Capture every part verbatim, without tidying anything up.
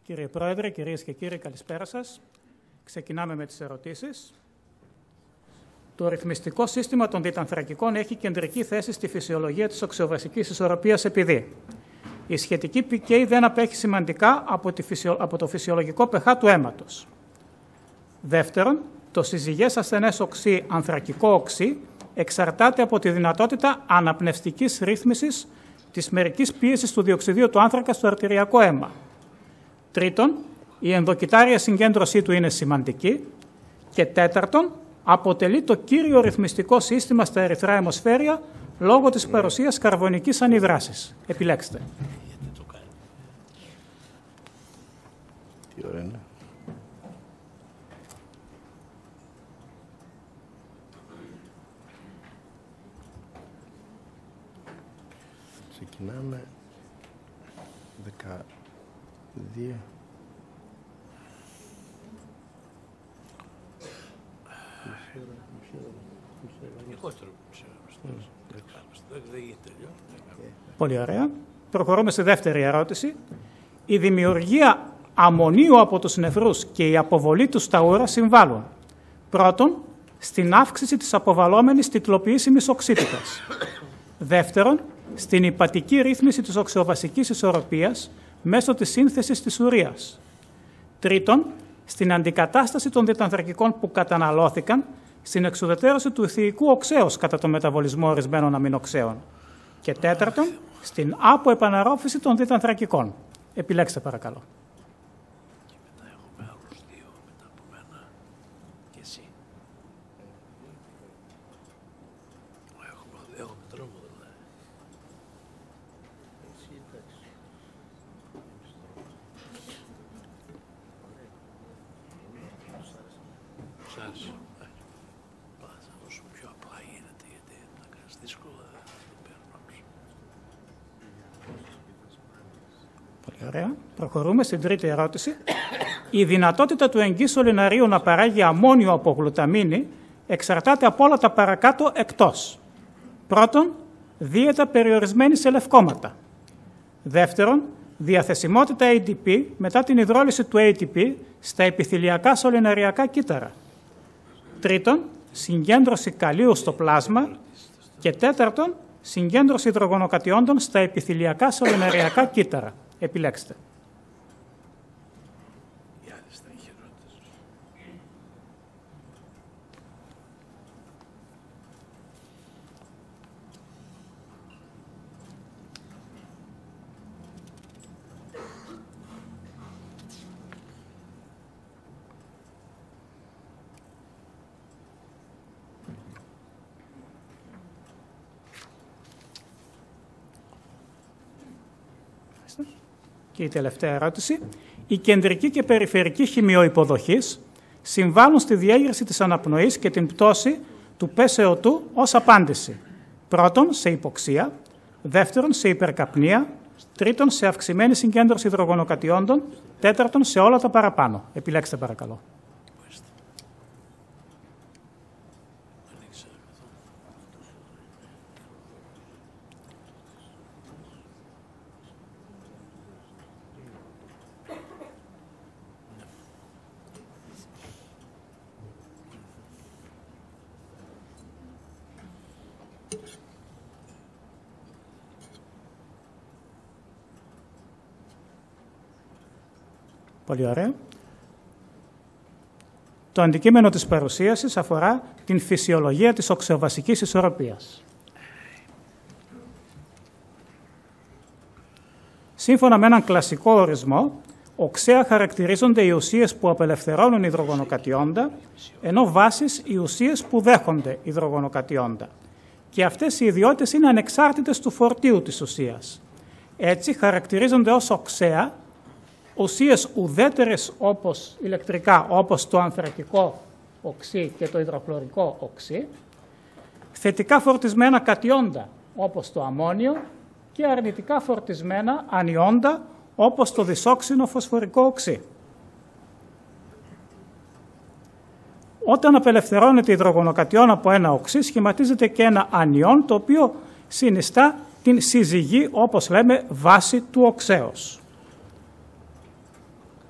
Κύριε Πρόεδρε, κυρίες και κύριοι, καλησπέρα σας. Ξεκινάμε με τις ερωτήσεις. Το ρυθμιστικό σύστημα των διτανθρακικών έχει κεντρική θέση στη φυσιολογία της οξεοβασικής ισορροπίας επειδή η σχετική πι κέι δεν απέχει σημαντικά από, τη φυσιο... από το φυσιολογικό pH του αίματος. Δεύτερον, το συζυγές ασθενές οξύ, ανθρακικό οξύ, εξαρτάται από τη δυνατότητα αναπνευστικής ρύθμισης της μερικής πίεσης του διοξιδίου του άνθρακα στο αρτηριακό αίμα. Τρίτον, η ενδοκυτάρια συγκέντρωσή του είναι σημαντική. Και τέταρτον, αποτελεί το κύριο ρυθμιστικό σύστημα στα ερυθρά αιμοσφαίρια λόγω της παρουσίας καρβονικής ανιδράσης. Επιλέξτε. Τι ωραία είναι. Ξεκινάμε δεκαδύο. Πολύ ωραία. Προχωρούμε στη δεύτερη ερώτηση. Η δημιουργία αμμονίου από τους νεφρούς και η αποβολή του στα ούρα συμβάλλουν. Πρώτον, στην αύξηση της αποβαλλόμενης τιτλοποιήσιμης οξύτητας. Δεύτερον, στην υπατική ρύθμιση της οξεοβασικής ισορροπίας μέσω της σύνθεσης της ουρείας. Τρίτον, στην αντικατάσταση των διτανθρακικών που καταναλώθηκαν στην εξουδετερώση του θηϊκού οξέως κατά τον μεταβολισμό ορισμένων αμινοξέων. Και τέταρτον, στην αποεπαναρρόφηση των διτανθρακικών. Επιλέξτε παρακαλώ. Και μετά έχουμε άλλους δύο μετά από μένα και εσύ. Έχουμε, έχουμε τρόμο δηλαδή. Εσύ εντάξει. Σ' άρεσε. Θα δώσω πιο απλά γίνεται γιατί να κάνεις δύσκολα το παίρνω. Πολύ ωραία. Προχωρούμε στην τρίτη ερώτηση. Η δυνατότητα του εγγύσου λιναρίου να παράγει αμμόνιο από γλουταμίνη εξαρτάται από όλα τα παρακάτω εκτός. Πρώτον, δίαιτα περιορισμένη σε λευκόματα. Δεύτερον, διαθεσιμότητα έι τι πι μετά την υδρόλυση του έι τι πι στα επιθυλιακά σωληναριακά κύτταρα. Τρίτον, συγκέντρωση καλίου στο πλάσμα. Και τέταρτον, συγκέντρωση υδρογονοκατιόντων στα επιθυλιακά σωληναριακά κύτταρα. Επιλέξτε. Οι άλλες θα είχε ερώτηση. Και η τελευταία ερώτηση. Η κεντρική και περιφερική χημειοϋποδοχής συμβάλλουν στη διέγερση της αναπνοής και την πτώση του πι ες ο δύο ως απάντηση. Πρώτον, σε υποξία. Δεύτερον, σε υπερκαπνία. Τρίτον, σε αυξημένη συγκέντρωση υδρογονοκατιόντων. Τέταρτον, σε όλα τα παραπάνω. Επιλέξτε παρακαλώ. Πολύ ωραία. Το αντικείμενο της παρουσίασης αφορά την φυσιολογία της οξεοβασικής ισορροπίας. Σύμφωνα με έναν κλασικό ορισμό, οξέα χαρακτηρίζονται οι ουσίες που απελευθερώνουν υδρογονοκατιόντα, ενώ βάσεις οι ουσίες που δέχονται υδρογονοκατιόντα. Και αυτές οι ιδιότητες είναι ανεξάρτητες του φορτίου της ουσίας. Έτσι χαρακτηρίζονται ως οξέα ουσίες ουδέτερες όπως ηλεκτρικά, όπως το ανθρακικό οξύ και το υδροχλωρικό οξύ, θετικά φορτισμένα κατιόντα όπως το αμμόνιο και αρνητικά φορτισμένα ανιόντα όπως το δυσόξινο φωσφορικό οξύ. Όταν απελευθερώνεται υδρογονοκατιόν από ένα οξύ, σχηματίζεται και ένα ανιόν, το οποίο συνιστά την συζυγή, όπως λέμε, βάση του οξέως.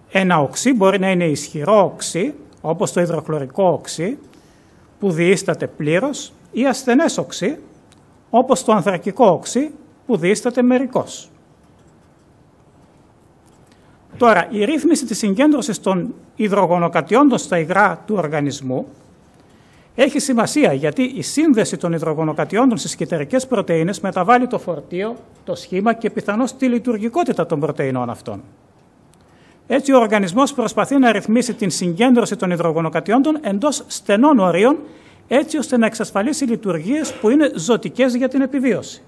Ένα οξύ μπορεί να είναι ισχυρό οξύ, όπως το υδροχλωρικό οξύ, που διείσταται πλήρως, ή ασθενές οξύ, όπως το ανθρακικό οξύ, που διείσταται μερικώς. Τώρα, η ρύθμιση της συγκέντρωσης των υδρογονοκατιόντων στα υγρά του οργανισμού έχει σημασία, γιατί η σύνδεση των υδρογονοκατιόντων στις κυττερικές πρωτεΐνες μεταβάλλει το φορτίο, το σχήμα και πιθανώς τη λειτουργικότητα των πρωτεϊνών αυτών. Έτσι, ο οργανισμός προσπαθεί να ρυθμίσει την συγκέντρωση των υδρογονοκατιόντων εντός στενών ορίων, έτσι ώστε να εξασφαλίσει λειτουργίες που είναι ζωτικές για την επιβίωση.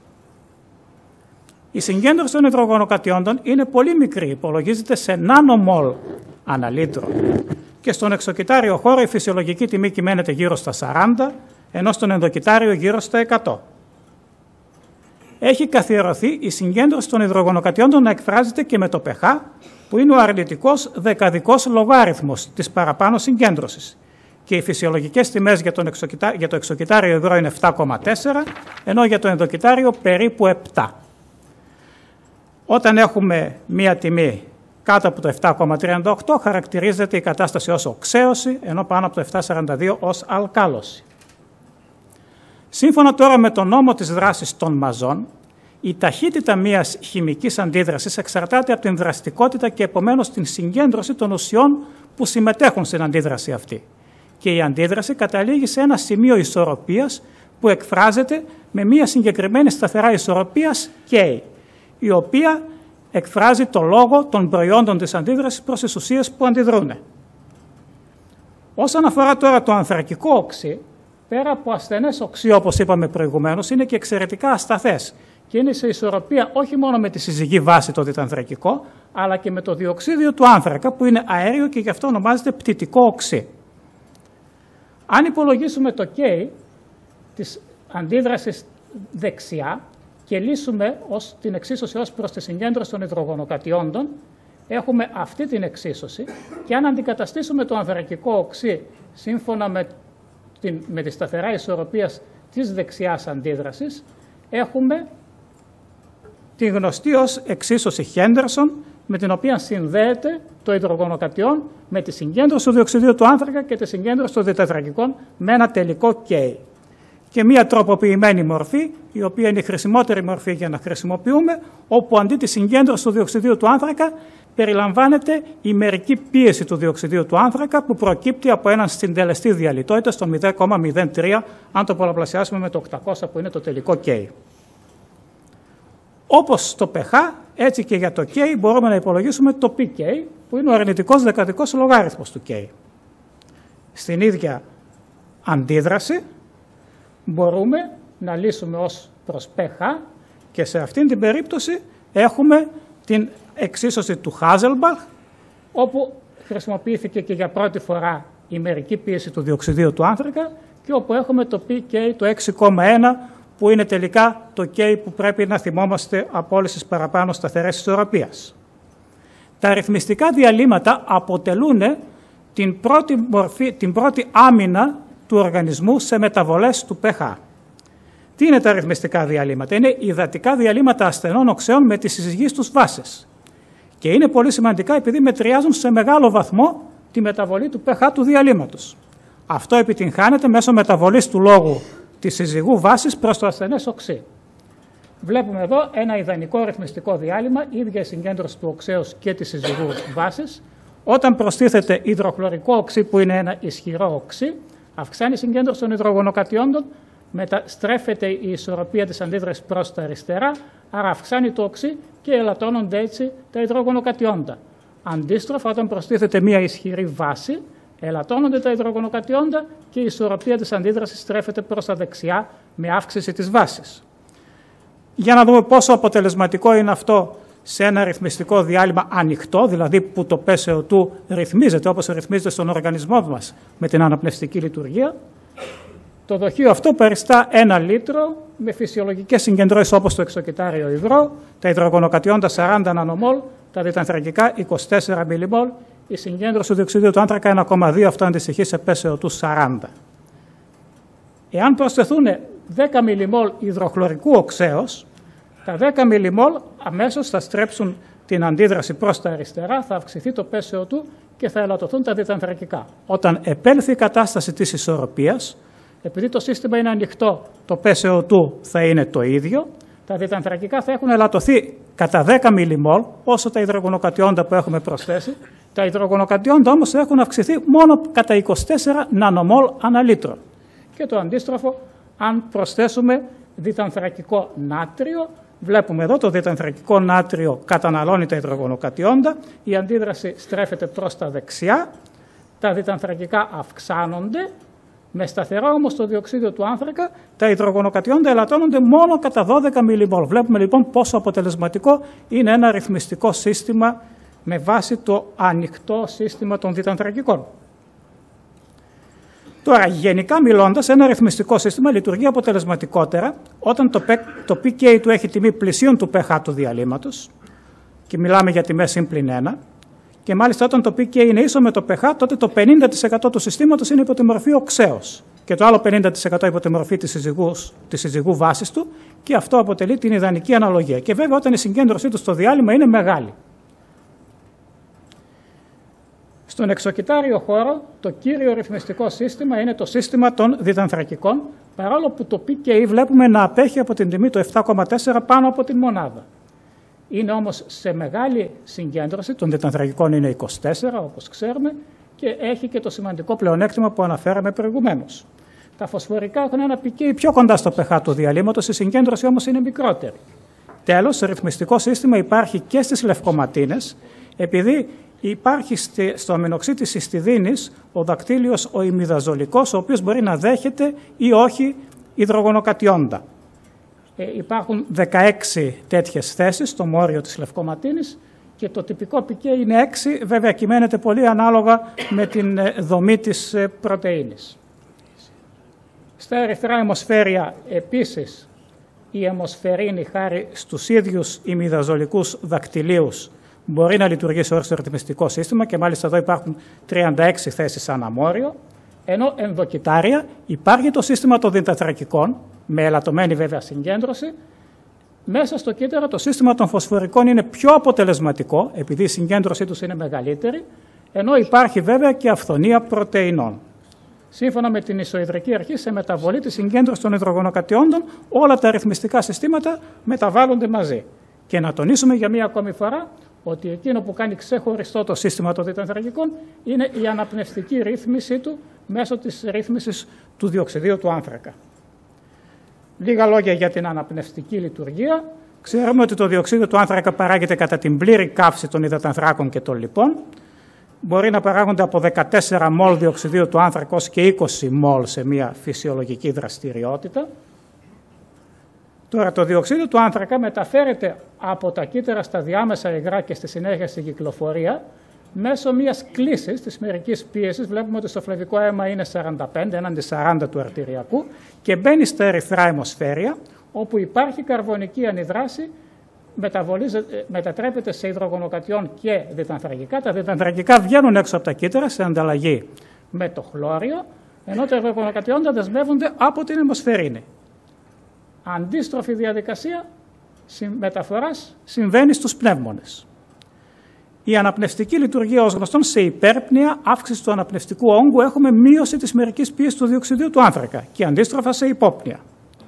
Η συγκέντρωση των υδρογονοκατιόντων είναι πολύ μικρή, υπολογίζεται σε νάνομολ ανά λίτρο. Και στον εξοκυτάριο χώρο η φυσιολογική τιμή κυμαίνεται γύρω στα σαράντα, ενώ στον ενδοκυτάριο γύρω στα εκατό. Έχει καθιερωθεί η συγκέντρωση των υδρογονοκατιόντων να εκφράζεται και με το pH, που είναι ο αρνητικός δεκαδικός λογάριθμος της παραπάνω συγκέντρωσης. Και οι φυσιολογικές τιμές για, τον εξοκυτά... για το εξοκυτάριο υγρό είναι επτά κόμμα τέσσερα, ενώ για το ενδοκυτάριο περίπου επτά. Όταν έχουμε μία τιμή κάτω από το επτά κόμμα τριάντα οκτώ, χαρακτηρίζεται η κατάσταση ως οξέωση, ενώ πάνω από το επτά κόμμα σαράντα δύο ως αλκάλωση. Σύμφωνα τώρα με τον νόμο της δράσης των μαζών, η ταχύτητα μιας χημικής αντίδρασης εξαρτάται από την δραστικότητα και επομένως την συγκέντρωση των ουσιών που συμμετέχουν στην αντίδραση αυτή. Και η αντίδραση καταλήγει σε ένα σημείο ισορροπίας που εκφράζεται με μια συγκεκριμένη σταθερά ισορροπίας K, η οποία εκφράζει το λόγο των προϊόντων της αντίδρασης προς τις ουσίες που αντιδρούν. Όσον αφορά τώρα το ανθρακικό οξύ, πέρα από ασθενές οξύ, όπως είπαμε προηγουμένως, είναι και εξαιρετικά ασταθές και είναι σε ισορροπία όχι μόνο με τη συζυγή βάση το διτανθρακικό, αλλά και με το διοξίδιο του άνθρακα, που είναι αέριο και γι' αυτό ονομάζεται πτυτικό οξύ. Αν υπολογίσουμε το K της αντίδρασης δεξιά και λύσουμε ως την εξίσωση ως προς τη συγκέντρωση των υδρογονοκατιόντων, έχουμε αυτή την εξίσωση και αν αντικαταστήσουμε το ανθρακικό οξύ σύμφωνα με, την, με τη σταθερά ισορροπία της δεξιάς αντίδρασης, έχουμε τη γνωστή ως εξίσωση Χέντερσον, με την οποία συνδέεται το υδρογονοκατιόν με τη συγκέντρωση του διοξιδίου του άνθρακα και τη συγκέντρωση των διτατρακικών με ένα τελικό K. Και μία τροποποιημένη μορφή, η οποία είναι η χρησιμότερη μορφή για να χρησιμοποιούμε, όπου αντί τη συγκέντρωση του διοξιδίου του άνθρακα περιλαμβάνεται η μερική πίεση του διοξιδίου του άνθρακα που προκύπτει από έναν συντελεστή διαλυτότητα στο μηδέν κόμμα μηδέν τρία, αν το πολλαπλασιάσουμε με το οκτακόσια που είναι το τελικό K. Όπως στο pH, έτσι και για το K μπορούμε να υπολογίσουμε το πι κέι, που είναι ο αρνητικός δεκαδικός λογάριθμος του K. Στην ίδια αντίδραση μπορούμε να λύσουμε ως προς pH και σε αυτήν την περίπτωση έχουμε την εξίσωση του Χάζελμπαχ, όπου χρησιμοποιήθηκε και για πρώτη φορά η μερική πίεση του διοξιδίου του άνθρακα και όπου έχουμε το πι κέι το έξι κόμμα ένα, που είναι τελικά το K που πρέπει να θυμόμαστε από όλες τις παραπάνω σταθερές ισορροπίας. Τα αριθμιστικά διαλύματα αποτελούν την πρώτη, μορφή, την πρώτη άμυνα του οργανισμού σε μεταβολές του pH. Τι είναι τα αριθμιστικά διαλύματα? Είναι υδατικά διαλύματα ασθενών οξέων με τις συζυγείς τους βάσεις. Και είναι πολύ σημαντικά επειδή μετριάζουν σε μεγάλο βαθμό τη μεταβολή του pH του διαλύματος. Αυτό επιτυγχάνεται μέσω μεταβολής του λόγου της συζυγού βάσης προς το ασθενές οξύ. Βλέπουμε εδώ ένα ιδανικό ρυθμιστικό διάλειμμα, ίδια η συγκέντρωση του οξέως και της συζυγού βάσης. Όταν προστίθεται υδροχλωρικό οξύ, που είναι ένα ισχυρό οξύ, αυξάνει η συγκέντρωση των υδρογονοκατιόντων, μεταστρέφεται η ισορροπία της αντίδρασης προς τα αριστερά, άρα αυξάνει το οξύ και ελαττώνονται έτσι τα υδρογονοκατιόντα. Αντίστροφα, όταν προστίθεται μια ισχυρή βάση, ελαττώνονται τα υδρογονοκατιόντα και η ισορροπία της αντίδρασης στρέφεται προς τα δεξιά με αύξηση της βάσης. Για να δούμε πόσο αποτελεσματικό είναι αυτό σε ένα ρυθμιστικό διάλειμμα ανοιχτό, δηλαδή που το πέσεο του ρυθμίζεται όπως ρυθμίζεται στον οργανισμό μας με την αναπνευστική λειτουργία. Το δοχείο αυτό περιστά ένα λίτρο με φυσιολογικές συγκεντρώσεις όπως το εξοκυτάριο υγρό, τα υδρογονοκατιόντα σαράντα νανομόλ, τα διτανθρακικά είκοσι τέσσερα μιλιμόλ, η συγκέντρωση του διοξιδίου του άνθρακα ένα κόμμα δύο, αυτό αντιστοιχεί σε πέσεο του σαράντα. Εάν προσθεθούν δέκα μιλιμόλ υδροχλωρικού οξέως, τα δέκα μιλιμόλ αμέσως θα στρέψουν την αντίδραση προς τα αριστερά, θα αυξηθεί το πι ες ο δύο και θα ελαττωθούν τα διτανθρακικά. Όταν επέλθει η κατάσταση της ισορροπίας, επειδή το σύστημα είναι ανοιχτό, το πι ες ο δύο θα είναι το ίδιο, τα διτανθρακικά θα έχουν ελαττωθεί κατά δέκα μιλιμόλ, όσο τα υδρογονοκατιόντα που έχουμε προσθέσει. Τα υδρογονοκατιόντα όμως έχουν αυξηθεί μόνο κατά είκοσι τέσσερα νανομόλ ανά λίτρο. Και το αντίστροφο, αν προσθέσουμε διτανθρακικό νάτριο, βλέπουμε εδώ το διτανθρακικό νάτριο καταναλώνει τα υδρογονοκατιόντα, η αντίδραση στρέφεται προς τα δεξιά, τα διτανθρακικά αυξάνονται, με σταθερό όμως το διοξείδιο του άνθρακα, τα υδρογονοκατιόντα ελαττώνονται μόνο κατά δώδεκα μιλιμόλ. Βλέπουμε λοιπόν πόσο αποτελεσματικό είναι ένα ρυθμιστικό σύστημα με βάση το ανοιχτό σύστημα των διτανθρακικών. Τώρα, γενικά μιλώντας, ένα ρυθμιστικό σύστημα λειτουργεί αποτελεσματικότερα όταν το, το πι κέι του έχει τιμή πλησίον του pH του διαλύματος και μιλάμε για τιμές συν ένα. Και μάλιστα όταν το πι κέι είναι ίσο με το pH, τότε το πενήντα τοις εκατό του συστήματος είναι υπό τη μορφή οξέως και το άλλο πενήντα τοις εκατό υπό τη μορφή της συζυγού, της συζυγού βάσης του, και αυτό αποτελεί την ιδανική αναλογία. Και βέβαια όταν η συγκέντρωσή του στο διάλειμμα είναι μεγάλη. Στον εξοκυτάριο χώρο το κύριο ρυθμιστικό σύστημα είναι το σύστημα των διτανθρακικών, παρόλο που το πι κέι βλέπουμε να απέχει από την τιμή του επτά κόμμα τέσσερα πάνω από την μονάδα. Είναι όμως σε μεγάλη συγκέντρωση, των διτανθρακικών είναι είκοσι τέσσερα όπως ξέρουμε, και έχει και το σημαντικό πλεονέκτημα που αναφέραμε προηγουμένως. Τα φωσφορικά έχουν ένα πι κέι πιο κοντά στο pH του διαλύματος, η συγκέντρωση όμως είναι μικρότερη. Τέλος, το ρυθμιστικό σύστημα υπάρχει και στις λευκοματίνες, επειδή υπάρχει στο αμινοξύ της ιστιδίνης ο δακτύλιος ο ημιδαζολικός, ο οποίος μπορεί να δέχεται ή όχι υδρογονοκατιόντα. Ε, υπάρχουν δεκαέξι τέτοιες θέσεις στο μόριο της λευκοματίνης και το τυπικό πι κέι είναι έξι, βέβαια κυμαίνεται πολύ ανάλογα με την δομή της πρωτεΐνης. Στα ερυθρά αιμοσφαίρια επίσης η αιμοσφαιρίνη, χάρη στους ίδιους ημιδαζολικούς δακτυλίους, μπορεί να λειτουργήσει ως ρυθμιστικό σύστημα και μάλιστα εδώ υπάρχουν τριάντα έξι θέσεις ανά μόριο, ενώ ενδοκυτάρια υπάρχει το σύστημα των διτανθρακικών, με ελαττωμένη βέβαια συγκέντρωση. Μέσα στο κύτταρο το σύστημα των φωσφορικών είναι πιο αποτελεσματικό, επειδή η συγκέντρωσή τους είναι μεγαλύτερη, ενώ υπάρχει βέβαια και αυθονία πρωτεϊνών. Σύμφωνα με την ισοϊδρική αρχή, σε μεταβολή της συγκέντρωσης των υδρογονοκατιόντων, όλα τα αριθμιστικά συστήματα μεταβάλλονται μαζί. Και να τονίσουμε για μία ακόμη φορά ότι εκείνο που κάνει ξεχωριστό το σύστημα των διτανθρακικών είναι η αναπνευστική ρύθμιση του μέσω της ρύθμισης του διοξιδίου του άνθρακα. Λίγα λόγια για την αναπνευστική λειτουργία. Ξέρουμε ότι το διοξείδιο του άνθρακα παράγεται κατά την πλήρη καύση των υδατανθράκων και των λιπών. Μπορεί να παράγονται από δεκατέσσερα μόλ διοξιδίου του άνθρακα ως και είκοσι μόλ σε μια φυσιολογική δραστηριότητα. Τώρα, το διοξείδιο του άνθρακα μεταφέρεται από τα κύτταρα στα διάμεσα υγρά και στη συνέχεια στην κυκλοφορία μέσω μιας κλίσης της μερικής πίεσης. Βλέπουμε ότι στο φλεβικό αίμα είναι σαράντα πέντε έναντι σαράντα του αρτηριακού και μπαίνει στα ερυθρά αιμοσφαίρια, όπου υπάρχει καρβονική ανιδράση, μετατρέπεται σε υδρογονοκατιόν και διτανθρακικά. Τα διτανθρακικά βγαίνουν έξω από τα κύτταρα σε ανταλλαγή με το χλώριο, ενώ τα υδρογονοκατιόντα δεσμεύονται από την αιμοσφαιρίνη. Αντίστροφη διαδικασία μεταφοράς συμβαίνει στους πνεύμονες. Η αναπνευστική λειτουργία, ως γνωστόν, σε υπέρπνοια αύξηση του αναπνευστικού όγκου έχουμε μείωση της μερικής πίεσης του διοξιδίου του άνθρακα και αντίστροφα σε υπόπνοια.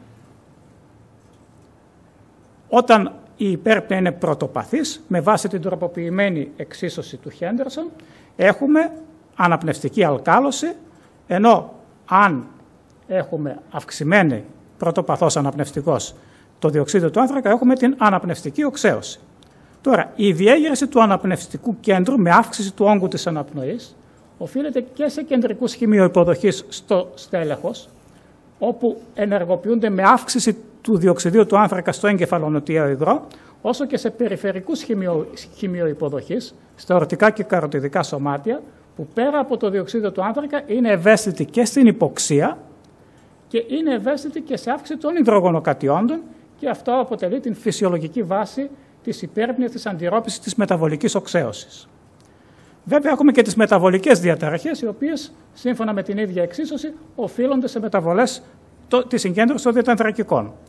Όταν η υπέρπνοια είναι πρωτοπαθής, με βάση την τροποποιημένη εξίσωση του Χέντερσον, έχουμε αναπνευστική αλκάλωση, ενώ αν έχουμε αυξημένη πρωτοπαθός αναπνευστικός το διοξείδιο του άνθρακα, έχουμε την αναπνευστική οξέωση. Τώρα, η διέγερση του αναπνευστικού κέντρου με αύξηση του όγκου της αναπνοής οφείλεται και σε κεντρικούς χημειοϋποδοχείς στο στέλεχος, όπου ενεργοποιούνται με αύξηση του διοξιδίου του άνθρακα στο εγκεφαλονοτιαίο υγρό, όσο και σε περιφερικούς χημειο, χημειοϋποδοχείς, στα ορτικά και καροτιδικά σωμάτια, που πέρα από το διοξείδιο του άνθρακα είναι ευαίσθητοι και στην υποξία και είναι ευαίσθητοι και σε αύξηση των υδρογονοκατιόντων, και αυτό αποτελεί την φυσιολογική βάση της υπέρπνοιας της αντιρρόπησης της μεταβολικής οξέωσης. Βέβαια, έχουμε και τις μεταβολικές διαταραχές, οι οποίες, σύμφωνα με την ίδια εξίσωση, οφείλονται σε μεταβολές της συγκέντρωσης των διτανθρακικών.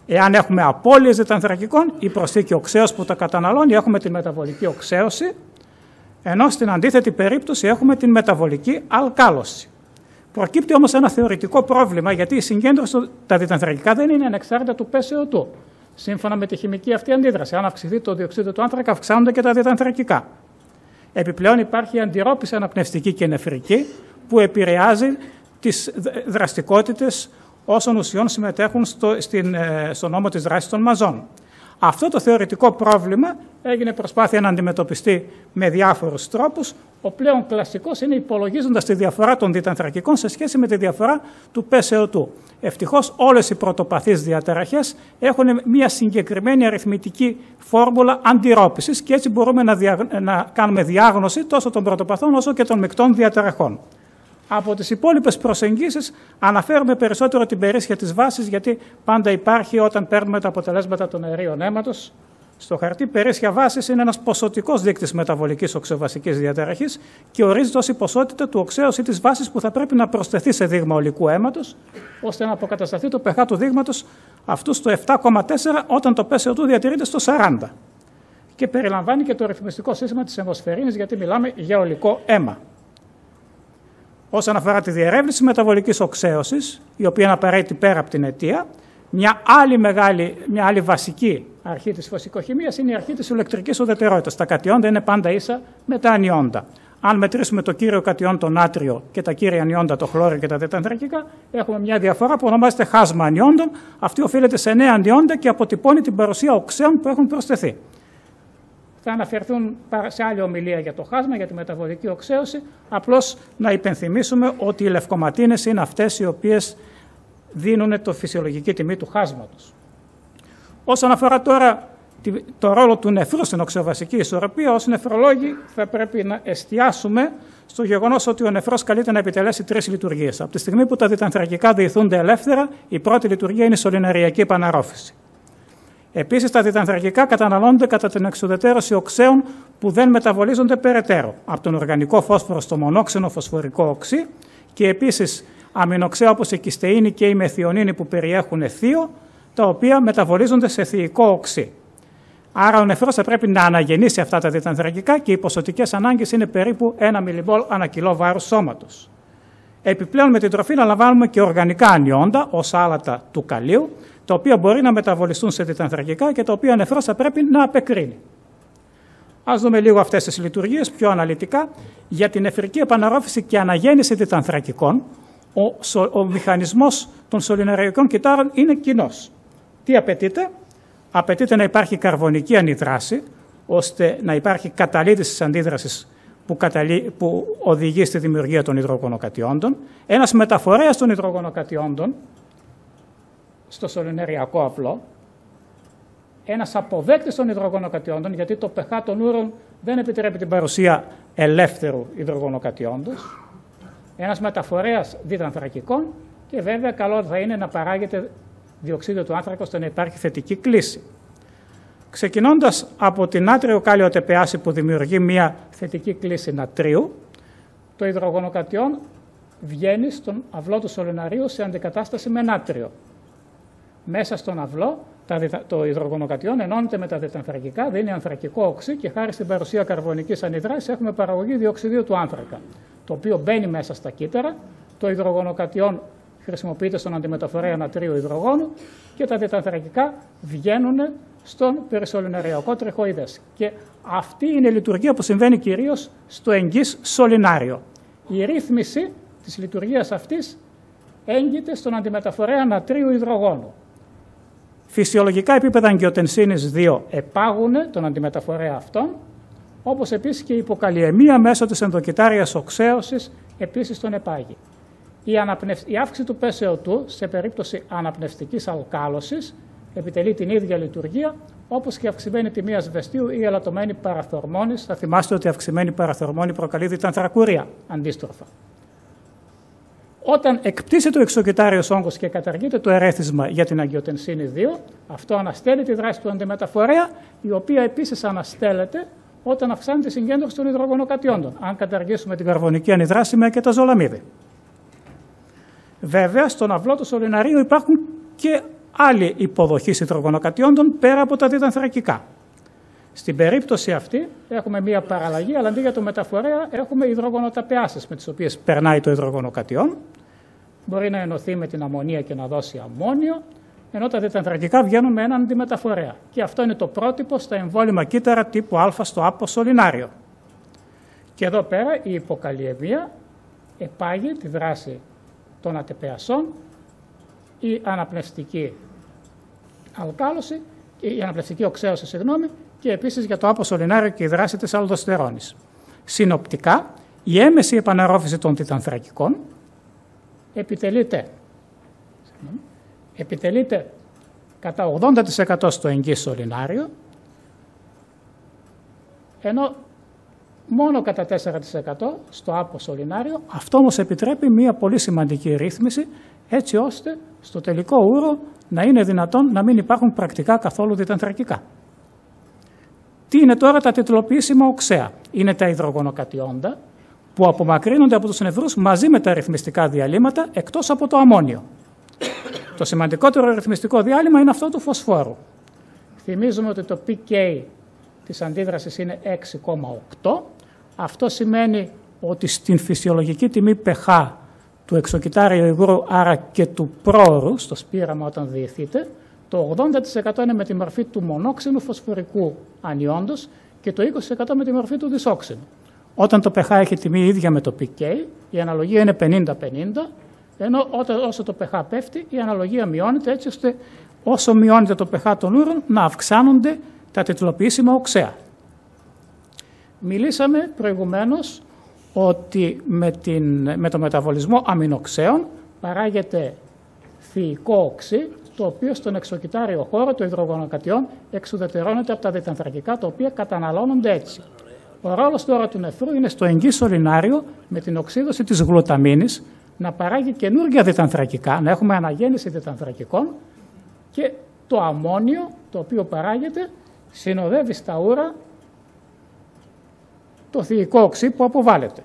Εάν έχουμε απώλειες διτανθρακικών, η προσθήκη οξέως που τα καταναλώνει, έχουμε τη μεταβολική οξέωση, ενώ στην αντίθετη περίπτωση έχουμε την μεταβολική αλκάλωση. Προκύπτει όμως ένα θεωρητικό πρόβλημα, γιατί η συγκέντρωση τα διτανθρακικά δεν είναι ανεξάρτητα του πι ες ο δύο. Σύμφωνα με τη χημική αυτή αντίδραση, αν αυξηθεί το διοξείδιο του άνθρακα, αυξάνονται και τα διτανθρακικά. Επιπλέον υπάρχει αντιρρόπηση αναπνευστική και νεφρική, που επηρεάζει τις δραστικότητες όσων ουσιών συμμετέχουν στο, στην, στον νόμο της δράσης των μαζών. Αυτό το θεωρητικό πρόβλημα έγινε προσπάθεια να αντιμετωπιστεί με διάφορους τρόπους. Ο πλέον κλασικός είναι υπολογίζοντας τη διαφορά των διτανθρακικών σε σχέση με τη διαφορά του πι ες ο δύο. Ευτυχώς όλες οι πρωτοπαθείς διαταραχές έχουν μια συγκεκριμένη αριθμητική φόρμουλα αντιρρόπησης και έτσι μπορούμε να, δια... να κάνουμε διάγνωση τόσο των πρωτοπαθών όσο και των μεικτών διαταραχών. Από τις υπόλοιπες προσεγγίσεις αναφέρουμε περισσότερο την περίσσια της βάσης, γιατί πάντα υπάρχει όταν παίρνουμε τα αποτελέσματα των αερίων αίματος. Στο χαρτί, περίσσια βάσης είναι ένας ποσοτικός δείκτης μεταβολικής οξεοβασικής διαταραχής και ορίζεται ως η ποσότητα του οξέως ή της βάσης που θα πρέπει να προσθεθεί σε δείγμα ολικού αίματος, ώστε να αποκατασταθεί το pH του δείγματος αυτού στο επτά κόμμα τέσσερα όταν το πι ες ο δύο διατηρείται στο σαράντα. Και περιλαμβάνει και το ρυθμιστικό σύστημα της αιμοσφαιρίνης, γιατί μιλάμε για ολικό αίμα. Όσον αφορά τη διερεύνηση μεταβολικής οξέωσης, η οποία είναι απαραίτητη πέρα από την αιτία, μια άλλη, μεγάλη, μια άλλη βασική αρχή της φυσικοχημίας είναι η αρχή της ηλεκτρικής ουδετερότητας. Τα κατιόντα είναι πάντα ίσα με τα ανιόντα. Αν μετρήσουμε το κύριο κατιόν το νάτριο και τα κύρια ανιόντα το χλώριο και τα διτανθρακικά, έχουμε μια διαφορά που ονομάζεται χάσμα ανιόντων. Αυτή οφείλεται σε νέα ανιόντα και αποτυπώνει την παρουσία οξέων που έχουν προσθεθεί. Θα αναφερθούν σε άλλη ομιλία για το χάσμα, για τη μεταβολική οξέωση. Απλώς να υπενθυμίσουμε ότι οι λευκοματίνες είναι αυτές οι οποίες δίνουν το φυσιολογική τιμή του χάσματος. Όσον αφορά τώρα το ρόλο του νεφρού στην οξεοβασική ισορροπία, ως νεφρολόγοι θα πρέπει να εστιάσουμε στο γεγονός ότι ο νεφρός καλείται να επιτελέσει τρεις λειτουργίες. Από τη στιγμή που τα διτανθρακικά διηθούνται ελεύθερα, η πρώτη λειτουργία είναι η σωληναριακή επαναρρόφηση. Επίσης, τα διτανθρακικά καταναλώνονται κατά την εξουδετερώση οξέων που δεν μεταβολίζονται περαιτέρω, από τον οργανικό φόσφορο στο μονόξενο φωσφορικό οξύ και επίσης αμινοξέα όπως η κιστεΐνη και η μεθιονίνη που περιέχουν θείο, τα οποία μεταβολίζονται σε θηϊκό οξύ. Άρα ο νεφρός θα πρέπει να αναγεννήσει αυτά τα διτανθρακικά και οι ποσοτικές ανάγκες είναι περίπου ένα μιλιμόλ ανά κιλό βάρους σώματος. Επιπλέον με την τροφή να λαμβάνουμε και οργανικά ανιόντα ως άλατα του καλίου, τα οποία μπορεί να μεταβολιστούν σε διτανθρακικά και τα οποία ο νεφρός θα πρέπει να απεκρίνει. Ας δούμε λίγο αυτές τις λειτουργίες πιο αναλυτικά. Για την νεφρική επαναρρόφηση και αναγέννηση διτανθρακικών, ο, ο μηχανισμός των σωληναριακών κυτάρων είναι κοινός. Τι απαιτείται? Απαιτείται να υπάρχει καρβονική ανιδράση, ώστε να υπάρχει καταλύτηση της αντίδρασης που, καταλύ... που οδηγεί στη δημιουργία των υδρογονοκατιόντων, ένας μεταφορέας των υδρογονοκατιόντων στο σωληναριακό αυλό, ένας αποδέκτης των υδρογονοκατιόντων, γιατί το pH των ούρων δεν επιτρέπει την παρουσία ελεύθερου υδρογονοκατιόντος, ένας μεταφορέας διτανθρακικών και βέβαια καλό θα είναι να παράγεται διοξείδιο του άνθρακα ώστε να υπάρχει θετική κλίση. Ξεκινώντας από την νάτριο κάλιο τεπεάση που δημιουργεί μια θετική κλίση νατρίου, το υδρογονοκατιόν βγαίνει στον αυλό του σωληναρίου σε αντικατάσταση με νάτριο. Μέσα στον αυλό το υδρογονοκατιόν ενώνεται με τα διτανθρακικά, δίνει ανθρακικό οξύ και χάρη στην παρουσία καρβονικής ανιδράσης έχουμε παραγωγή διοξιδίου του άνθρακα, το οποίο μπαίνει μέσα στα κύτταρα. Το υδρογονοκατιόν χρησιμοποιείται στον αντιμεταφορέα νατρίου υδρογόνου και τα διτανθρακικά βγαίνουν στον περισωληναριακό τρεχοειδές. Και αυτή είναι η λειτουργία που συμβαίνει κυρίως στο εγγύς σωληνάριο. Η ρύθμιση της λειτουργίας αυτής έγκυται στον αντιμεταφορέα νατρίου υδρογόνου. Φυσιολογικά επίπεδα αγκιοτενσίνης δύο επάγουν τον αντιμεταφορέα αυτόν, όπως επίσης και η υποκαλλιεμία μέσω της ενδοκυτάριας οξέωσης επίσης τον επάγει. Η, αναπνευ... η αύξηση του πι ες ο δύο σε περίπτωση αναπνευστικής αλκάλωσης επιτελεί την ίδια λειτουργία, όπως και η αυξημένη τιμή ασβεστίου ή η ελαττωμένη παραθορμόνης. Θα θυμάστε ότι η αυξημένη παραθορμόνη προκαλεί διτανθρακουρία, αντίστροφα. Όταν εκπτήσει το εξοκυτάριος όγκος και καταργείται το ερέθισμα για την αγκιοτενσίνη δύο, αυτό αναστέλει τη δράση του αντιμεταφορέα, η οποία επίσης αναστέλλεται όταν αυξάνει τη συγκέντρωση των υδρογονοκατιόντων, αν καταργήσουμε την καρβονική ανιδράση με ακεταζολαμίδι. Βέβαια, στον αυλό του σωληναρίου υπάρχουν και άλλη υποδοχή υδρογονοκατιόντων πέρα από τα διδανθρακικά. Στην περίπτωση αυτή έχουμε μία παραλλαγή, αλλά αντί για το μεταφορέα έχουμε υδρογονοταπεάσεις με τις οποίες περνάει το υδρογονοκατιόν. Μπορεί να ενωθεί με την αμμονία και να δώσει αμμόνιο, ενώ τα διδανθρακικά βγαίνουν με έναν αντιμεταφορέα. Και αυτό είναι το πρότυπο στα εμβόλυμα κύτταρα τύπου Α στο αποσωληνάριο. Και εδώ πέρα η υποκαλλιεμία επάγει τη δράση των ατεπεασών, η αναπνευστική αλκάλωση, η αναπνευστική οξέωση, συγγνώμη, και επίσης για το αποσωληνάριο και η δράση της αλδοστερόνης. Συνοπτικά, η έμεση επαναρρόφηση των διδανθρακικών επιτελείται, επιτελείται κατά ογδόντα τοις εκατό στο εγγύ σωληνάριο, ενώ μόνο κατά τέσσερα τοις εκατό στο αποσωληνάριο. Αυτό όμως επιτρέπει μια πολύ σημαντική ρύθμιση, έτσι ώστε στο τελικό ούρο να είναι δυνατόν να μην υπάρχουν πρακτικά καθόλου διδανθρακικά. Τι είναι τώρα τα τιτλοποιήσιμα οξέα? Είναι τα υδρογονοκατιόντα που απομακρύνονται από τους νευρούς μαζί με τα ρυθμιστικά διαλύματα εκτός από το αμμόνιο. Το σημαντικότερο ρυθμιστικό διάλειμμα είναι αυτό του φωσφόρου. Θυμίζουμε ότι το πι κέι της αντίδρασης είναι έξι κόμμα οκτώ. Αυτό σημαίνει ότι στην φυσιολογική τιμή pH του εξοκυτάριου υγρού, άρα και του πρόωρου, στο σπήραμα όταν διηθείτε, το ογδόντα τοις εκατό είναι με τη μορφή του μονόξινου φωσφορικού ανιόντος και το είκοσι τοις εκατό με τη μορφή του δυσόξινου. Όταν το pH έχει τιμή ίδια με το πι κέι, η αναλογία είναι πενήντα πενήντα, ενώ όταν, όσο το pH πέφτει, η αναλογία μειώνεται, έτσι ώστε όσο μειώνεται το pH των ούρων να αυξάνονται τα τιτλοποιήσιμα οξέα. Μιλήσαμε προηγουμένως ότι με, την, με το μεταβολισμό αμινοξέων παράγεται θηϊκό οξύ, το οποίο στον εξοκυτάριο χώρο το υδρογονοκατιόν εξουδετερώνεται από τα διδανθρακικά, τα οποία καταναλώνονται έτσι. Ο ρόλος τώρα του νεφρού είναι στο εγγύ σωληνάριο με την οξύδωση της γλουταμίνης να παράγει καινούργια διδανθρακικά, να έχουμε αναγέννηση διδανθρακικών, και το αμμόνιο το οποίο παράγεται συνοδεύει στα ούρα το θηϊκό οξύ που αποβάλλεται.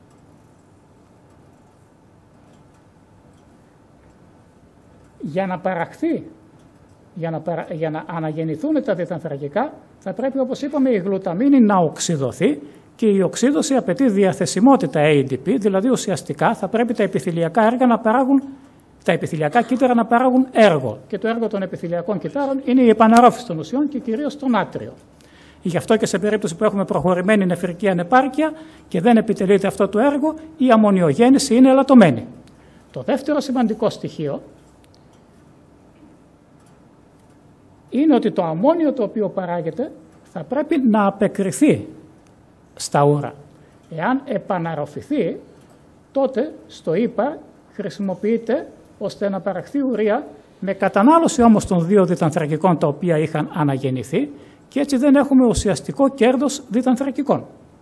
Για να παραχθεί, για να, παρα... για να αναγεννηθούν τα διδανθρακικά, θα πρέπει, όπως είπαμε, η γλουταμίνη να οξυδωθεί, και η οξύδωση απαιτεί διαθεσιμότητα έι ντι πι, δηλαδή ουσιαστικά θα πρέπει τα επιθυλιακά έργα να παράγουν, τα επιθυλιακά κύτταρα να παράγουν έργο. Και το έργο των επιθυλιακών κυττάρων είναι η επαναρρόφηση των ουσιών και κυρίως το νάτριο. Γι' αυτό και σε περίπτωση που έχουμε προχωρημένη νεφρική ανεπάρκεια και δεν επιτελείται αυτό το έργο, η αμμονιογέννηση είναι ελαττωμένη. Το δεύτερο σημαντικό στοιχείο είναι ότι το αμμόνιο το οποίο παράγεται θα πρέπει να απεκριθεί στα ούρα. Εάν επαναρροφηθεί, τότε στο ύπαρ χρησιμοποιείται ώστε να παραχθεί ουρία με κατανάλωση όμως των δύο διδανθρακικών τα οποία είχαν αναγεννηθεί, και έτσι δεν έχουμε ουσιαστικό κέρδος διδανθρακικών.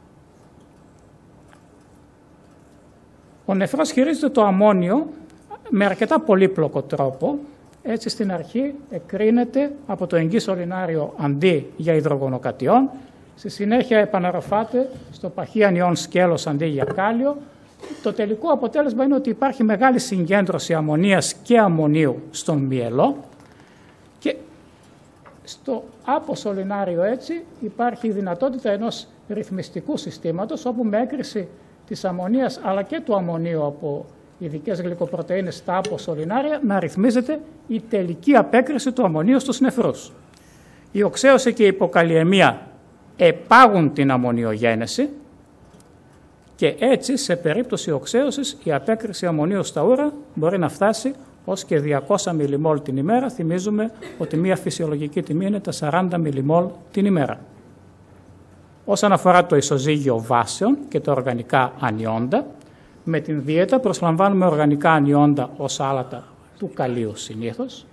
Ο νεφρός χειρίζεται το αμμόνιο με αρκετά πολύπλοκο τρόπο. Έτσι στην αρχή εκρίνεται από το εγγύ σωληνάριο αντί για υδρογονοκατιόν, στη συνέχεια επαναρροφάται στο παχύ ανιών σκέλος αντί για κάλιο. Το τελικό αποτέλεσμα είναι ότι υπάρχει μεγάλη συγκέντρωση αμμονίας και αμμονίου στον μυελό, και στο αποσωληνάριο έτσι υπάρχει η δυνατότητα ενός ρυθμιστικού συστήματος, όπου με έκρηση της αμμονίας αλλά και του αμμονίου από ειδικές γλυκοπρωτεΐνες στα αποσωληνάρια να ρυθμίζεται η τελική απέκριση του αμμονίου στους νεφρούς. Η οξέωση και η υποκαλλιεμία επάγουν την αμμονιογένεση, και έτσι σε περίπτωση οξέωσης η απέκριση αμμονίου στα ούρα μπορεί να φτάσει ως και διακόσια μιλιμόλ την ημέρα. Θυμίζουμε ότι μια φυσιολογική τιμή είναι τα σαράντα μιλιμόλ την ημέρα. Όσον αφορά το ισοζύγιο βάσεων και τα οργανικά ανιόντα, με την δίαιτα προσλαμβάνουμε οργανικά ανιόντα ως άλατα του καλίου συνήθως,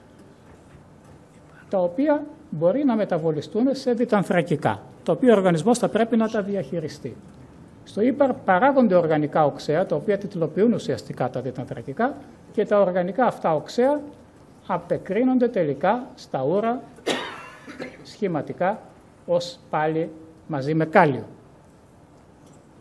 τα οποία μπορεί να μεταβολιστούν σε διδανθρακικά, τα οποία ο οργανισμός θα πρέπει να τα διαχειριστεί. Στο ύπαρ παράγονται οργανικά οξέα, τα οποία τιτλοποιούν ουσιαστικά τα διδανθρακικά, και τα οργανικά αυτά οξέα απεκρίνονται τελικά στα ούρα σχηματικά ως πάλι μαζί με κάλιο.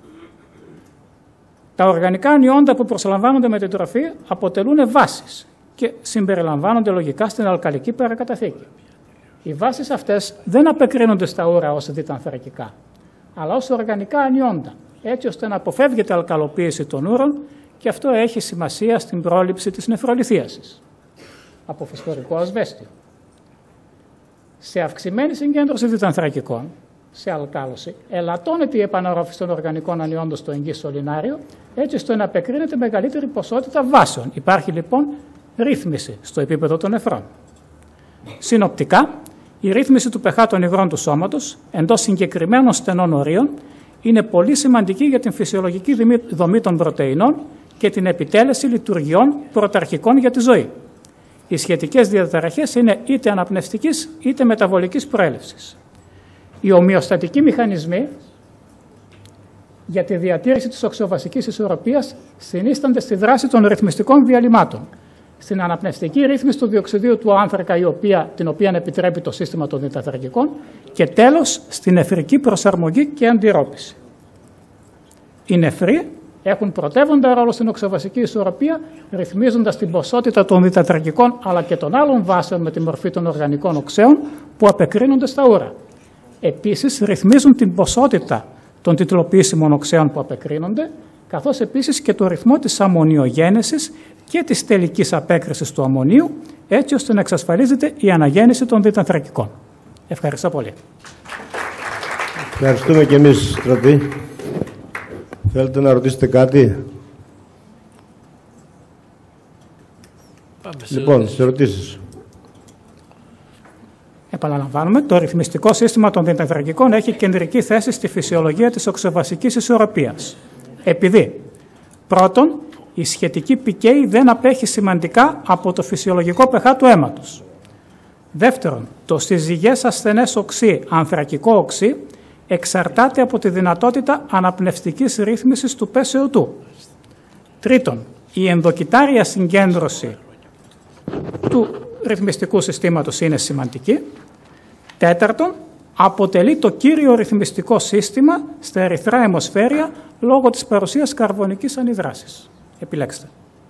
Τα οργανικά ανιόντα που προσλαμβάνονται με την τροφή αποτελούν βάσεις, και συμπεριλαμβάνονται λογικά στην αλκαλική παρακαταθήκη. Οι βάσεις αυτές δεν απεκρίνονται στα ούρα ως διτανθρακικά, αλλά ως οργανικά ανιόντα, έτσι ώστε να αποφεύγεται αλκαλοποίηση των ούρων και αυτό έχει σημασία στην πρόληψη της νεφρολιθίασης από φωσφορικό ασβέστιο. Σε αυξημένη συγκέντρωση διτανθρακικών, σε αλκάλωση, ελαττώνεται η επαναρρόφηση των οργανικών ανιόντων στο εγγύ σωληνάριο, έτσι ώστε να απεκρίνεται μεγαλύτερη ποσότητα βάσεων. Υπάρχει λοιπόν ρύθμιση στο επίπεδο των νεφρών. Συνοπτικά, η ρύθμιση του pH των υγρών του σώματος εντός συγκεκριμένων στενών ορίων είναι πολύ σημαντική για την φυσιολογική δομή των πρωτεϊνών και την επιτέλεση λειτουργιών πρωταρχικών για τη ζωή. Οι σχετικές διαταραχές είναι είτε αναπνευστικής είτε μεταβολικής προέλευσης. Οι ομοιοστατικοί μηχανισμοί για τη διατήρηση της οξεοβασικής ισορροπίας συνίστανται στη δράση των ρυθμιστικών διαλυμάτων, στην αναπνευστική ρύθμιση του διοξιδίου του άνθρακα, η οποία, την οποία επιτρέπει το σύστημα των διτανθρακικών, και τέλος στην νεφρική προσαρμογή και αντιρρόπηση. Οι νεφροί έχουν πρωτεύοντα ρόλο στην οξεοβασική ισορροπία, ρυθμίζοντας την ποσότητα των διτανθρακικών αλλά και των άλλων βάσεων με τη μορφή των οργανικών οξέων που απεκρίνονται στα ούρα. Επίσης, ρυθμίζουν την ποσότητα των τιτλοποιήσιμων οξέων που απεκρίνονται, καθώς επίσης και το ρυθμό της αμμονιογένεσης και της τελικής απέκρισης του αμμονίου, έτσι ώστε να εξασφαλίζεται η αναγέννηση των διτανθρακικών. Ευχαριστώ πολύ. Ευχαριστούμε και εμείς, Στρατή. Θέλετε να ρωτήσετε κάτι? Πάμε σε Λοιπόν, ερωτήσεις. σε ερωτήσεις. Επαναλαμβάνουμε, το ρυθμιστικό σύστημα των διτανθρακικών έχει κεντρική θέση στη φυσιολογία της οξεβασικής ισορροπίας. Επειδή, πρώτον, η σχετική πικέη δεν απέχει σημαντικά από το φυσιολογικό pH του αίματος. Δεύτερον, το συζυγές ασθενές οξύ, ανθρακικό οξύ, εξαρτάται από τη δυνατότητα αναπνευστικής ρύθμισης του πέσεου του. Τρίτον, η ενδοκυτάρια συγκέντρωση του ρυθμιστικού συστήματος είναι σημαντική. Τέταρτον, αποτελεί το κύριο ρυθμιστικό σύστημα στα ερυθρά αιμοσφαίρια λόγω της παρουσίας καρβονικής ανιδράσης. Επιλέξτε.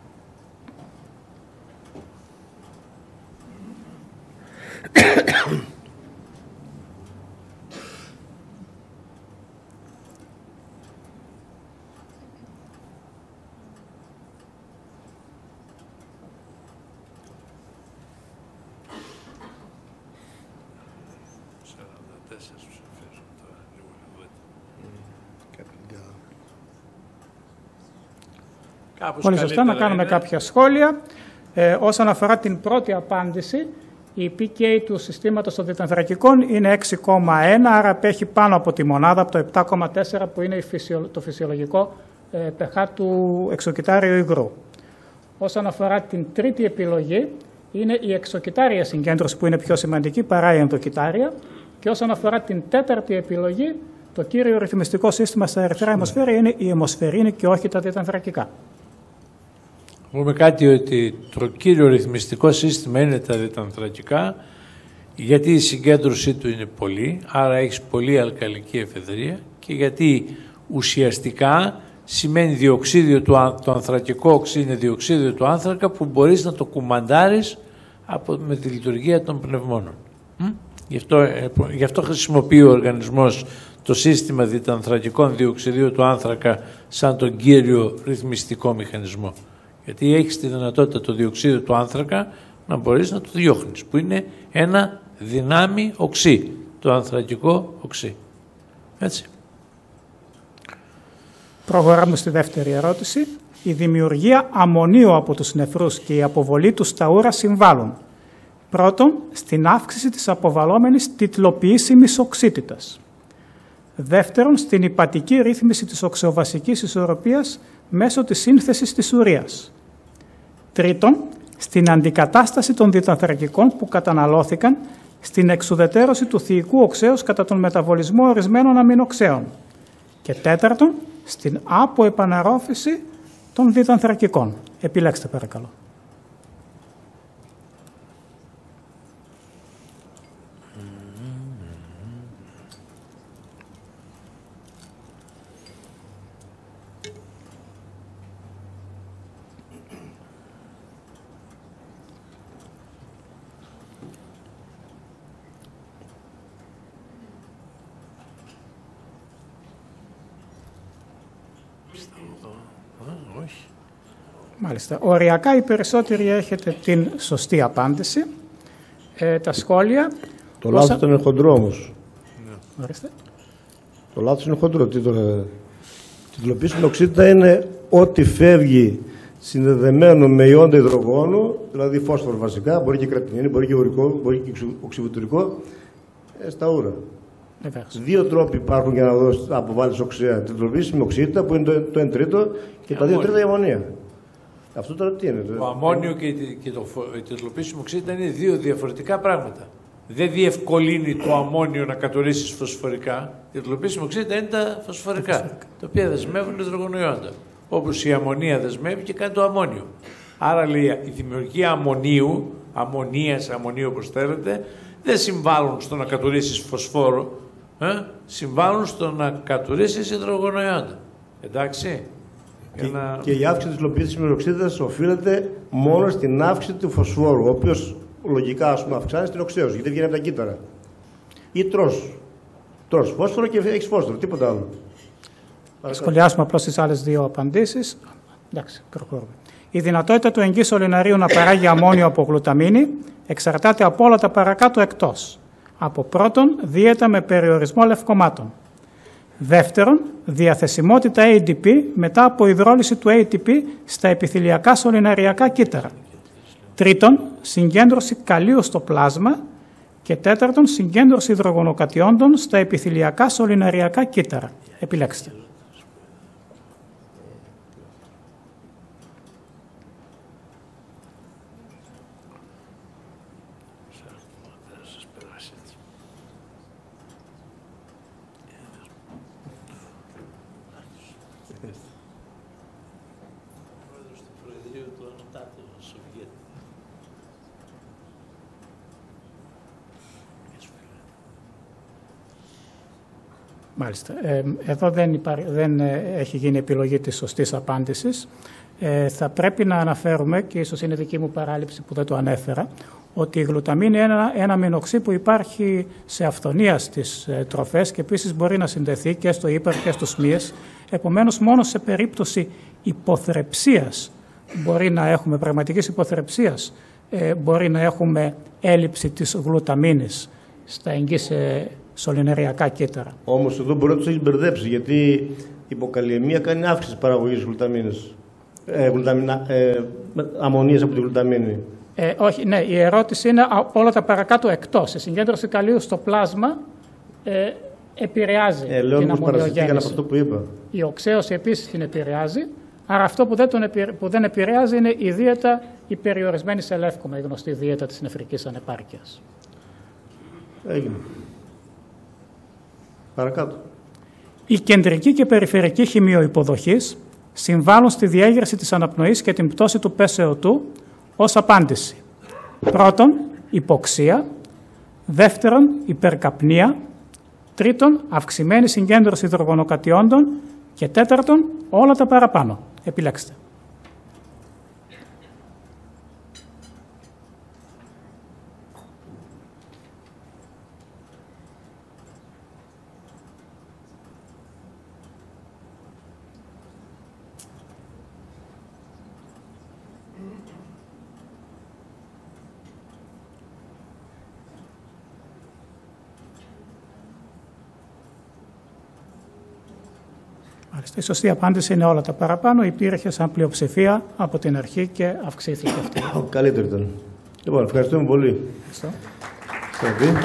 Πολύ σωστά, να κάνουμε είναι. κάποια σχόλια. Ε, όσον αφορά την πρώτη απάντηση, η πι κέι του συστήματος των διτανθρακικών είναι έξι κόμμα ένα, άρα απέχει πάνω από τη μονάδα, από το επτά κόμμα τέσσερα που είναι το φυσιολογικό ε, pH του εξοκυτάριου υγρού. Όσον αφορά την τρίτη επιλογή, είναι η εξοκυτάρια συγκέντρωση που είναι πιο σημαντική παρά η ενδοκυτάρια. Και όσον αφορά την τέταρτη επιλογή, το κύριο ρυθμιστικό σύστημα στα ερυθρά αιμοσφαίρια είναι η αιμοσφαιρίνη και όχι τα διτανθρακικά. Πούμε κάτι ότι το κύριο ρυθμιστικό σύστημα είναι τα διτανθρακικά, γιατί η συγκέντρωσή του είναι πολύ, άρα έχεις πολύ αλκαλική εφεδρεία και γιατί ουσιαστικά σημαίνει διοξίδιο του άνθρακα, το ανθρακικό οξύ είναι διοξίδιο του άνθρακα που μπορείς να το κουμαντάρεις από, με τη λειτουργία των πνευμόνων. Mm? Γι' αυτό, γι' αυτό χρησιμοποιεί ο οργανισμός το σύστημα διτανθρακικών διοξιδίου του άνθρακα σαν τον κύριο ρυθμιστικό μηχανισμό. Γιατί έχεις τη δυνατότητα το διοξείδιο του άνθρακα να μπορείς να το διώχνεις, που είναι ένα δυνάμει οξύ, το ανθρακικό οξύ. Έτσι. Προχωράμε στη δεύτερη ερώτηση. Η δημιουργία αμμονίου από τους νεφρούς και η αποβολή του στα ούρα συμβάλλουν. Πρώτον, στην αύξηση της αποβαλλόμενης τιτλοποιήσιμης οξύτητας. Δεύτερον, στην υπατική ρύθμιση της οξεοβασικής ισορροπίας μέσω της σύνθεσης της ουρείας. Τρίτον, στην αντικατάσταση των διτανθρακικών που καταναλώθηκαν στην εξουδετερώση του θηϊκού οξέως κατά τον μεταβολισμό ορισμένων αμινοξέων. Και τέταρτον, στην αποεπαναρρόφηση των διτανθρακικών. Επιλέξτε παρακαλώ. Όχι. Μάλιστα. Οριακά οι περισσότεροι έχετε την σωστή απάντηση. Ε, τα σχόλια... Το όσα... λάθος είναι χοντρό όμως. Ναι. Το λάθος είναι χοντρό. Τι το λέτε. Η τιτλοποίηση οξύτητα είναι ό,τι φεύγει συνδεδεμένο με ιόντα υδρογόνου, δηλαδή φόσφορο βασικά, μπορεί και κρατινίνη, μπορεί και ουρικό, μπορεί και οξυβωτουρικό, ε, στα ούρα. Βεβαίως. Δύο τρόποι υπάρχουν για να δώσει, αποβάλεις οξέα. Τιτλοποίηση με οξύτητα που είναι το, το ένα τρίτο και η τα δύο τρίτα η αμμονία. Αυτό τώρα τι είναι. Το, το αμμόνιο και, και το, η τιτλοποίηση με οξύτητα είναι δύο διαφορετικά πράγματα. Δεν διευκολύνει το αμμόνιο να κατορρίσεις φωσφορικά. Η τιτλοποίηση με οξύτητα είναι τα φωσφορικά, φωσφορικά, τα οποία δεσμεύουν υδρογονοϊόντα. Όπως η αμμονία δεσμεύει και κάνει το αμμόνιο. Άρα λέει η δημιουργία αμμονίου, αμμονίας, αμμονίου όπως θέλετε, δεν συμβάλλουν στο να κατουρίσεις φωσφόρο, ε? συμβάλλουν στο να κατουρίσεις υδρογονοϊόντα. Εντάξει. Και, να... και η αύξηση της τιτλοποίησης με οξύτητας οφείλεται μόνο στην αύξηση του φωσφόρου, ο οποίος λογικά ας πούμε, αυξάνει την οξέωση, γιατί βγαίνει από τα κύτταρα. Ή τρως. Τρως φόσφορο και έχεις φόσφορο, τίποτα άλλο. Σχολιάσουμε απλώς τις άλλες δύο απαντήσεις. Εντάξει, προχωρούμε. Η δυνατότητα του εγγύς σωληναρίου να παράγει αμμόνιο από γλουταμίνη εξαρτάται από όλα τα παρακάτω εκτός. Από πρώτον, δίαιτα με περιορισμό λευκομάτων. Δεύτερον, διαθεσιμότητα έι ντι πι μετά από υδρόλυση του έι τι πι στα επιθυλιακά σωληναριακά κύτταρα. Τρίτον, συγκέντρωση καλίου στο πλάσμα. Και τέταρτον, συγκέντρωση υδρογονοκατιόντων στα επιθυλιακά σωληναριακά κύτταρα. Επιλέξτε. Μάλιστα. Ε, εδώ δεν, υπά... δεν έχει γίνει επιλογή της σωστής απάντησης. Ε, θα πρέπει να αναφέρουμε, και ίσως είναι δική μου παράληψη που δεν το ανέφερα, ότι η γλουταμίνη είναι ένα, ένα αμινοξύ που υπάρχει σε αυθονία στις ε, τροφές και επίσης μπορεί να συνδεθεί και στο ύπαρ και στους μύες. Επομένως, μόνο σε περίπτωση υποθρεψίας μπορεί να έχουμε, πραγματικής υποθρεψίας, ε, μπορεί να έχουμε έλλειψη της γλουταμίνης στα εγγύς ε, σωληναριακά κύτταρα. Όμως εδώ μπορεί να τους έχει μπερδέψει, γιατί η υποκαλλιεμία κάνει αύξηση της παραγωγής γλουταμίνης. Ε, γλουταμίνα, ε, αμμονίας από τη γλουταμίνη. Ε, όχι, ναι, η ερώτηση είναι όλα τα παρακάτω εκτός. Η συγκέντρωση καλίου στο πλάσμα ε, επηρεάζει ε, λέω, την αμμονιογέννηση. από αυτό που είπα. Η οξέωση επίσης την επηρεάζει. Άρα αυτό που δεν, τον επηρε... που δεν επηρεάζει είναι η δίαιτα η περιορισμένη σε λεύκομα, η γνωστή δίαιτα της νεφρικής ανεπάρκειας. Έγινε. Παρακάτω. Η κεντρική και περιφερειακή χημειοϋποδοχής συμβάλλουν στη διέγερση της αναπνοής και την πτώση του πε ες ο δύο ως απάντηση. Πρώτον, υποξία. Δεύτερον, υπερκαπνία. Τρίτον, αυξημένη συγκέντρωση υδρογονοκατιόντων. Και τέταρτον, όλα τα παραπάνω. Επιλέξτε. Η σωστή απάντηση είναι όλα τα παραπάνω. Υπήρχε σαν πλειοψηφία από την αρχή και αυξήθηκε αυτή. Καλύτερο ήταν. Λοιπόν, ευχαριστούμε πολύ. Ευχαριστώ.